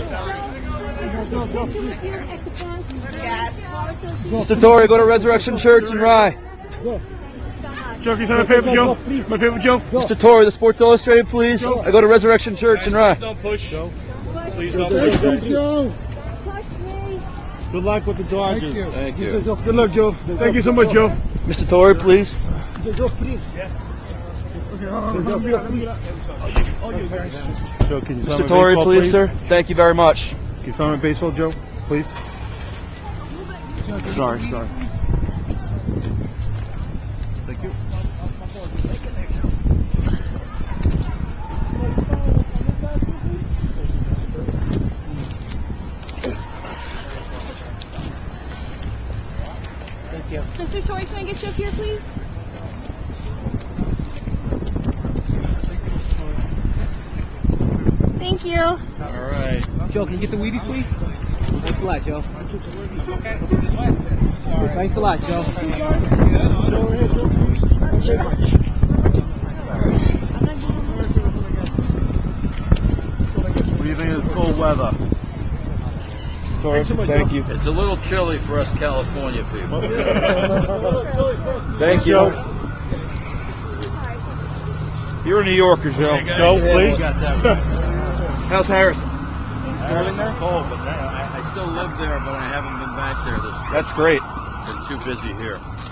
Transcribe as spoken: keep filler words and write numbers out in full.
Mister Torre, go to Resurrection Church in Rye. Joe, can you sign my paper, Joe? My paper, Joe? Mister Torre, the Sports Illustrated, please. I go to Resurrection Church in Rye. Don't push, Joe. Please don't push, Joe. Good luck with the Dodgers. Thank you. Good luck, Joe. Thank you so much, Joe. Mister Torre, please. Joe, can you sign Mister my Torre, baseball, please, sir. Thank you very much. Can you sign my baseball, Joe? Please. Sorry, sorry. Thank you. Thank you. Mister Torre, can I get you up here, please? Thank you. All right. Joe, can you get the Wheaties, please? Thanks a lot, Joe. Thanks a lot, Joe. What do you think of this cold weather? Sorry, thank you. It's a little chilly for us California people. Thank you. You're a New Yorker, Joe. Joe, please. Got that right. How's Harrison? It's cold, but I, I still live there, but I haven't been back there. This, That's great. been too busy here.